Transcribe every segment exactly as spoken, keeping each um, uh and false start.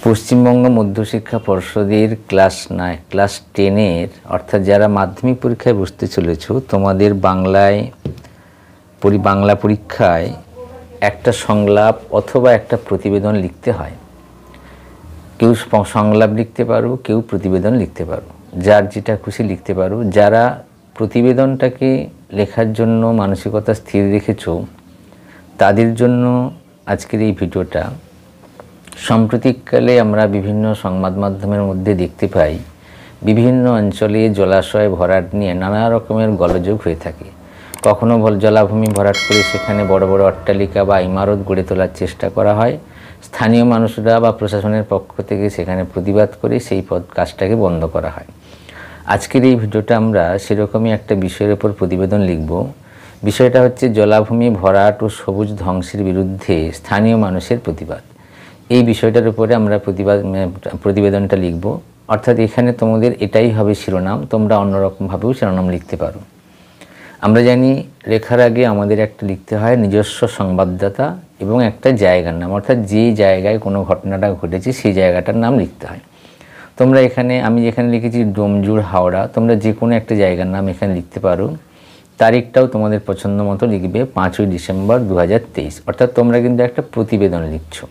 পশ্চিমবঙ্গ মধ্যশিক্ষা পর্ষদের class nine class টেনের অর্থাৎ যারা মাধ্যমিক পরীক্ষায় বসতে চলেছ, তোমাদের বাংলায় পরি বাংলা পরীক্ষায় একটা সংলাপ অথবা একটা প্রতিবেদন লিখতে হয়। কেউ সংলাপ লিখতে পারো, কেউ প্রতিবেদন লিখতে পারো, যার যেটা খুশি লিখতে পারো। যারা প্রতিবেদনটাকে লেখার জন্য মানসিকতা স্থির রেখেছ, তাদের জন্য আজকের এই ভিডিওটা। সাম্প্রতিককালে আমরা বিভিন্ন সংবাদ মাধ্যমের মধ্যে দেখতে পাই, বিভিন্ন অঞ্চলে জলাশয় ভরাট নিয়ে নানা রকমের গোলযোগ হয়ে থাকে। কখনো জলাভূমি ভরাট করে সেখানে বড় বড় অট্টালিকা বা ইমারত গড়ে তোলার চেষ্টা করা হয়। স্থানীয় মানুষরা বা প্রশাসনের পক্ষ থেকে সেখানে প্রতিবাদ করে সেই পদ কাজটাকে বন্ধ করা হয়। আজকের এই ভিডিওটা আমরা সেরকমই একটা বিষয়ের উপর প্রতিবেদন লিখব। বিষয়টা হচ্ছে জলাভূমি ভরাট ও সবুজ ধ্বংসের বিরুদ্ধে স্থানীয় মানুষের প্রতিবাদ। এই বিষয়টার উপরে আমরা প্রতিবাদ প্রতিবেদনটা লিখব। অর্থাৎ এখানে তোমাদের এটাই হবে শিরোনাম, তোমরা অন্যরকমভাবেও শিরোনাম লিখতে পারো। আমরা জানি লেখার আগে আমাদের একটা লিখতে হয় নিজস্ব সংবাদদাতা এবং একটা জায়গার নাম, অর্থাৎ যে জায়গায় কোনো ঘটনাটা ঘটেছে সেই জায়গাটার নাম লিখতে হয়। তোমরা এখানে, আমি যেখানে লিখেছি ডোমজুড় হাওড়া, তোমরা যে কোনো একটা জায়গার নাম এখানে লিখতে পারো। তারিখটাও তোমাদের পছন্দ মতো লিখবে, পাঁচই ডিসেম্বর দু হাজার তেইশ। অর্থাৎ তোমরা কিন্তু একটা প্রতিবেদন লিখছো।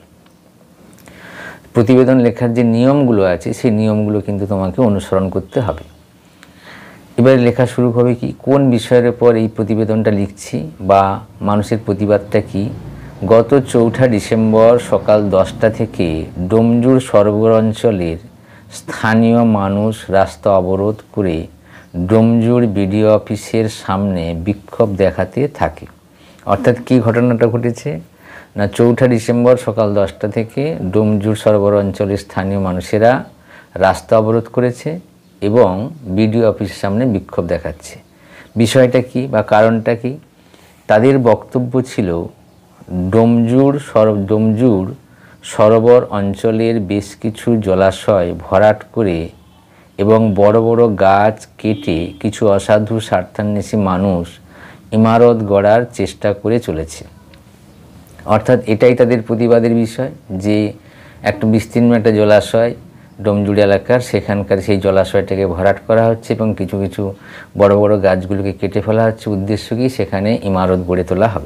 প্রতিবেদন লেখার যে নিয়মগুলো আছে সেই নিয়মগুলো কিন্তু তোমাকে অনুসরণ করতে হবে। এবারে লেখা শুরু হবে কি, কোন বিষয়ের উপর এই প্রতিবেদনটা লিখছি বা মানুষের প্রতিবাদটা কি। গত চৌঠা ডিসেম্বর সকাল দশটা থেকে ডোমজুড় সরোবর অঞ্চলের স্থানীয় মানুষ রাস্তা অবরোধ করে ডোমজুড় বিডিও অফিসের সামনে বিক্ষোভ দেখাতে থাকে। অর্থাৎ কি ঘটনাটা ঘটেছে না, চৌঠা ডিসেম্বর সকাল দশটা থেকে ডোমজুড় সরোবর অঞ্চলের স্থানীয় মানুষেরা রাস্তা অবরোধ করেছে এবং বিডিও অফিসের সামনে বিক্ষোভ দেখাচ্ছে। বিষয়টা কি বা কারণটা কি? তাদের বক্তব্য ছিল ডোমজুড় সর ডোমজুড় সরোবর অঞ্চলের বেশ কিছু জলাশয় ভরাট করে এবং বড় বড় গাছ কেটে কিছু অসাধু স্বার্থান্বেষী মানুষ ইমারত গড়ার চেষ্টা করে চলেছে। অর্থাৎ এটাই তাদের প্রতিবাদের বিষয়, যে একটা বিস্তীর্ণ একটা জলাশয় ডোমজুড় এলাকার, সেখানকার সেই জলাশয়টাকে ভরাট করা হচ্ছে এবং কিছু কিছু বড় বড় গাছগুলোকে কেটে ফেলা হচ্ছে। উদ্দেশ্য কি, সেখানে ইমারত গড়ে তোলা হবে।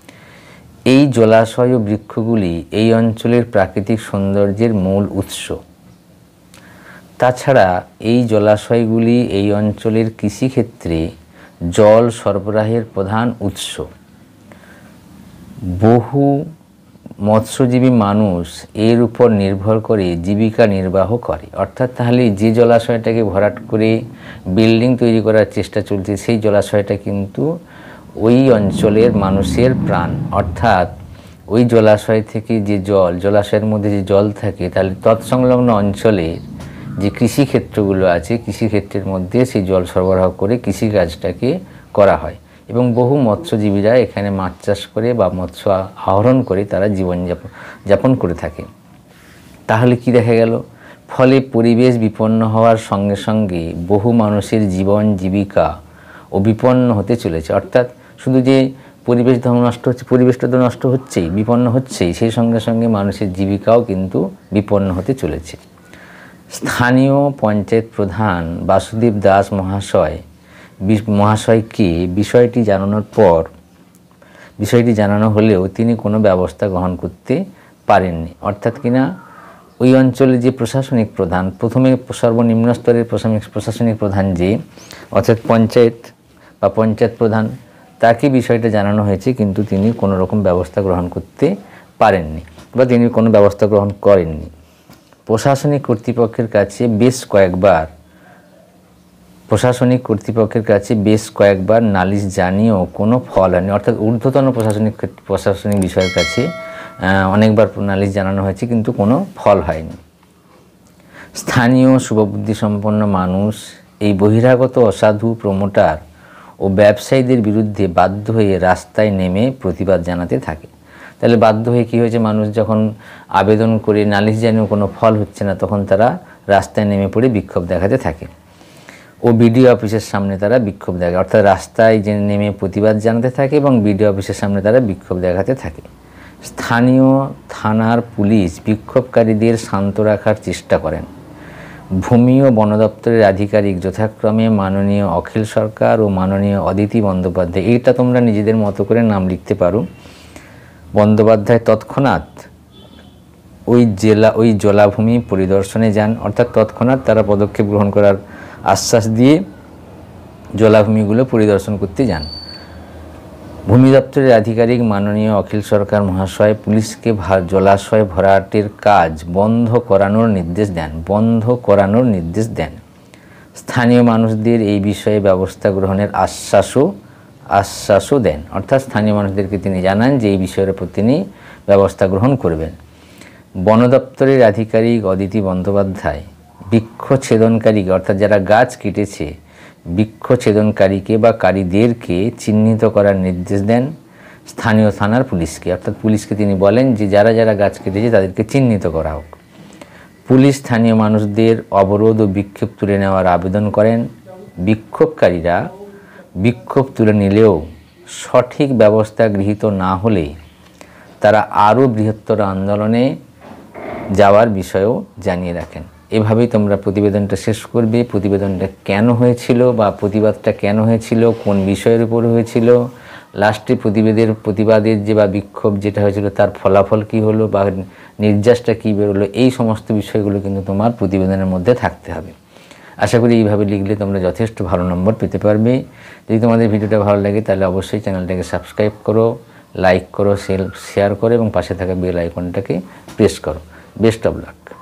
এই জলাশয় ও বৃক্ষগুলি এই অঞ্চলের প্রাকৃতিক সৌন্দর্যের মূল উৎস। তাছাড়া এই জলাশয়গুলি এই অঞ্চলের কৃষিক্ষেত্রে জল সরবরাহের প্রধান উৎস। বহু মৎস্যজীবী মানুষ এর উপর নির্ভর করে জীবিকা নির্বাহ করে। অর্থাৎ তাহলে যে জলাশয়টাকে ভরাট করে বিল্ডিং তৈরি করার চেষ্টা চলছে, সেই জলাশয়টা কিন্তু ওই অঞ্চলের মানুষের প্রাণ। অর্থাৎ ওই জলাশয় থেকে যে জল, জলাশয়ের মধ্যে যে জল থাকে, তাহলে তৎসংলগ্ন অঞ্চলের যে কৃষিক্ষেত্রগুলো আছে, কৃষিক্ষেত্রের মধ্যে সেই জল সরবরাহ করে কৃষিকাজটাকে করা হয় এবং বহু মৎস্যজীবীরা এখানে মাছ চাষ করে বা মৎস্য আহরণ করে তারা জীবনযাপন যাপন করে থাকে। তাহলে কি দেখা গেল, ফলে পরিবেশ বিপন্ন হওয়ার সঙ্গে সঙ্গে বহু মানুষের জীবন জীবিকা ও বিপন্ন হতে চলেছে। অর্থাৎ শুধু যে পরিবেশ নষ্ট হচ্ছে, পরিবেশটা তো নষ্ট হচ্ছেই, বিপন্ন হচ্ছেই, সেই সঙ্গে সঙ্গে মানুষের জীবিকাও কিন্তু বিপন্ন হতে চলেছে। স্থানীয় পঞ্চায়েত প্রধান বাসুদেব দাস মহাশয় মহাশয়কে বিষয়টি জানানোর পর বিষয়টি জানানো হলেও তিনি কোনো ব্যবস্থা গ্রহণ করতে পারেননি। অর্থাৎ কিনা ওই অঞ্চলে যে প্রশাসনিক প্রধান, প্রথমে সর্বনিম্ন স্তরের প্রশাসনিক প্রশাসনিক প্রধান যে, অর্থাৎ পঞ্চায়েত বা পঞ্চায়েত প্রধান, তাকে বিষয়টা জানানো হয়েছে, কিন্তু তিনি কোনো রকম ব্যবস্থা গ্রহণ করতে পারেননি বা তিনি কোনো ব্যবস্থা গ্রহণ করেননি। প্রশাসনিক কর্তৃপক্ষের কাছে বেশ কয়েকবার প্রশাসনিক কর্তৃপক্ষের কাছে বেশ কয়েকবার নালিশ জানিয়েও কোনো ফল হয়নি। অর্থাৎ ঊর্ধ্বতন প্রশাসনিক প্রশাসনিক বিষয়ের কাছে অনেকবার নালিশ জানানো হয়েছে, কিন্তু কোনো ফল হয়নি। স্থানীয় শুভবুদ্ধিসম্পন্ন মানুষ এই বহিরাগত অসাধু প্রমোটার ও ব্যবসায়ীদের বিরুদ্ধে বাধ্য হয়ে রাস্তায় নেমে প্রতিবাদ জানাতে থাকে। তাহলে বাধ্য হয়ে কী হয়েছে, মানুষ যখন আবেদন করে নালিশ জানিয়েও কোনো ফল হচ্ছে না, তখন তারা রাস্তায় নেমে পড়ে বিক্ষোভ দেখাতে থাকে ও বিডিও অফিসের সামনে তারা বিক্ষোভ দেখায়। অর্থাৎ রাস্তায় যে নেমে প্রতিবাদ জানাতে থাকে এবং বিডিও অফিসের সামনে তারা বিক্ষোভ দেখাতে থাকে। স্থানীয় থানার পুলিশ বিক্ষোভকারীদের শান্ত রাখার চেষ্টা করেন। ভূমি ও বন দপ্তরের আধিকারিক যথাক্রমে মাননীয় অখিল সরকার ও মাননীয় অদিতি বন্দ্যোপাধ্যায়, এইটা তোমরা নিজেদের মতো করে নাম লিখতে পারো। বন্দ্যোপাধ্যায় তৎক্ষণাৎ ওই জেলা ওই জলাভূমি পরিদর্শনে যান, অর্থাৎ তৎক্ষণাৎ তারা পদক্ষেপ গ্রহণ করার আশ্বাস দিয়ে জলাভূমিগুলো পরিদর্শন করতে যান। ভূমি দপ্তরের আধিকারিক মাননীয় অখিল সরকার মহাশয় পুলিশকে জলাশয় ভরাটের কাজ বন্ধ করানোর নির্দেশ দেন বন্ধ করানোর নির্দেশ দেন স্থানীয় মানুষদের এই বিষয়ে ব্যবস্থা গ্রহণের আশ্বাসও আশ্বাসও দেন। অর্থাৎ স্থানীয় মানুষদেরকে তিনি জানান যে এই বিষয়ের উপর তিনি ব্যবস্থা গ্রহণ করবেন। বন দপ্তরের আধিকারিক অদিতি বন্দ্যোপাধ্যায় বৃক্ষছেদনকারীকে, অর্থাৎ যারা গাছ কেটেছে, বৃক্ষছেদনকারীকে বা কারীদেরকে চিহ্নিত করার নির্দেশ দেন স্থানীয় থানার পুলিশকে। অর্থাৎ পুলিশকে তিনি বলেন যে যারা যারা গাছ কেটেছে তাদেরকে চিহ্নিত করা হোক। পুলিশ স্থানীয় মানুষদের অবরোধ ও বিক্ষোভ তুলে নেওয়ার আবেদন করেন। বিক্ষোভকারীরা বিক্ষোভ তুলে নিলেও সঠিক ব্যবস্থা গৃহীত না হলে তারা আরও বৃহত্তর আন্দোলনে যাওয়ার বিষয়েও জানিয়ে রাখেন। এভাবেই তোমরা প্রতিবেদনটা শেষ করবে। প্রতিবেদনটা কেন হয়েছিল বা প্রতিবাদটা কেন হয়েছিল, কোন বিষয়ের উপর হয়েছিল, লাস্টে প্রতিবেদের প্রতিবাদের যে বা বিক্ষোভ যেটা হয়েছিল তার ফলাফল কি হলো বা নির্যাসটা কী বেরোলো, এই সমস্ত বিষয়গুলো কিন্তু তোমার প্রতিবেদনের মধ্যে থাকতে হবে। আশা করি এইভাবে লিখলে তোমরা যথেষ্ট ভালো নম্বর পেতে পারবে। যদি তোমাদের ভিডিওটা ভালো লাগে তাহলে অবশ্যই চ্যানেলটাকে সাবস্ক্রাইব করো, লাইক করো, শেয়ার করো এবং পাশে থাকা বেল আইকনটাকে প্রেস করো। Best of lakh.